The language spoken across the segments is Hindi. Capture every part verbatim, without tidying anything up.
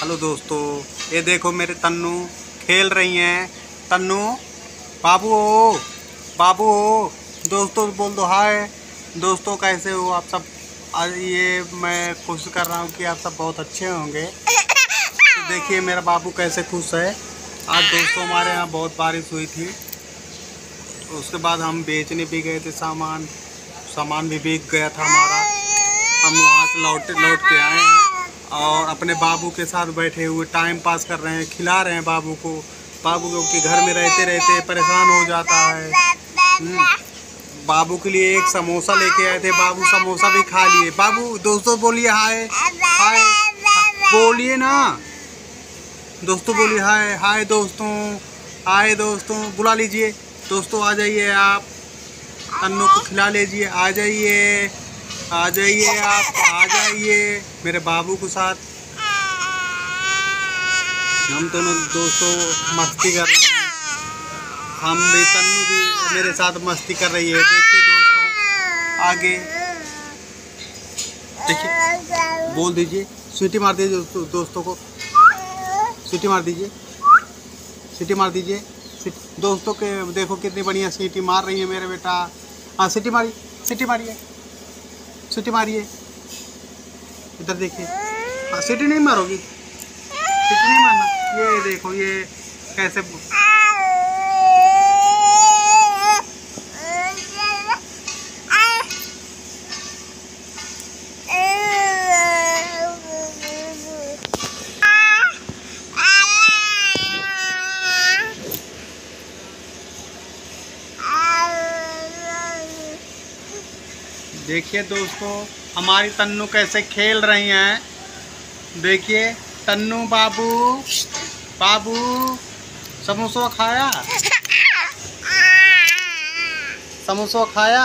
हेलो दोस्तों, ये देखो मेरे तन्नू खेल रही हैं। तन्नू बाबू हो, बाबू हो। दोस्तों बोल दो हाय। दोस्तों कैसे हो आप सब? आज ये मैं कोशिश कर रहा हूँ कि आप सब बहुत अच्छे होंगे। तो देखिए मेरा बाबू कैसे खुश है। आज दोस्तों हमारे यहाँ बहुत बारिश हुई थी, उसके बाद हम बेचने भी गए थे सामान सामान भी बिक गया था हमारा। हम वहाँ से लौट लौट के आए हैं और अपने बाबू के साथ बैठे हुए टाइम पास कर रहे हैं, खिला रहे हैं बाबू को। बाबू क्योंकि घर में रहते रहते परेशान हो जाता है। बाबू के लिए एक समोसा लेके आए थे, बाबू समोसा भी खा लिए। बाबू दोस्तों बोलिए हाय हाय, बोलिए ना दोस्तों, बोलिए हाय हाय दोस्तों, हाय दोस्तों बुला लीजिए। दोस्तों आ जाइए, आप तन्नू को खिला लीजिए। आ जाइए आ जाइए आप आ जाइए मेरे बाबू के साथ। हम दोनों दोस्तों मस्ती कर रहे हैं, हम भी, तन्नू भी मेरे साथ मस्ती कर रही है। देखिए दोस्तों आगे देखिए, बोल दीजिए, सीटी मार दीजिए दोस्तों, दोस्तों को सीटी मार दीजिए, सीटी मार दीजिए दोस्तों के। देखो कितनी बढ़िया सीटी मार रही है मेरे बेटा। हाँ सीटी मारी, सीटी मारिए, सीटी मारिए। इधर देखिए, हाँ सीटी नहीं मारोगी, सीटी नहीं मारना। ये देखो ये कैसे देखिए दोस्तों हमारी तन्नू कैसे खेल रही हैं। देखिए तन्नू बाबू, बाबू समोसा खाया, समोसा खाया।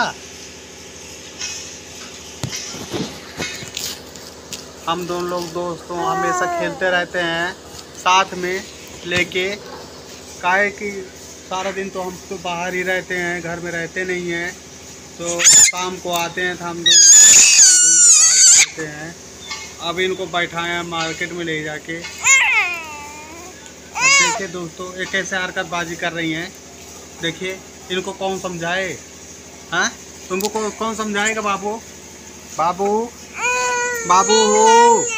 हम दोनों लोग दोस्तों हमेशा खेलते रहते हैं साथ में लेके। काहे कि सारा दिन तो हम तो बाहर ही रहते हैं, घर में रहते नहीं हैं। तो शाम को आते हैं तो हम दोनों घूमते टहलते रहते हैं। अब इनको बैठाए मार्केट में ले जाके। अब देखिए दोस्तों ये कैसे हरकतबाजी कर रही हैं। देखिए इनको कौन समझाए? हाँ तुमको कौन समझाएगा? बाबू बाबू बाबू हो